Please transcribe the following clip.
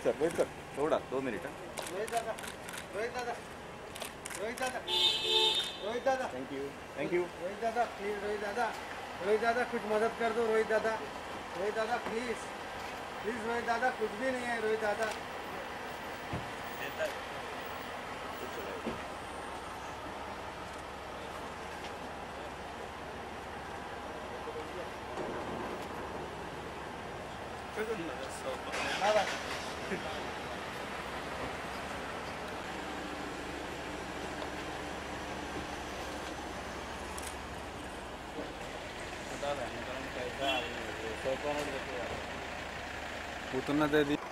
Wait कर थोड़ा 2 minute. Rohit दादा, रोहित दादा, रोहित दादा, रोहित दादा, thank you thank you. Rohit दादा प्लीज, रोहित दादा, रोहित दादा कुछ मदद कर दो रोहित दादा, रोहित दादा प्लीज, प्लीज रोहित दादा, कुछ भी नहीं है रोहित दादा। उतना दे दी।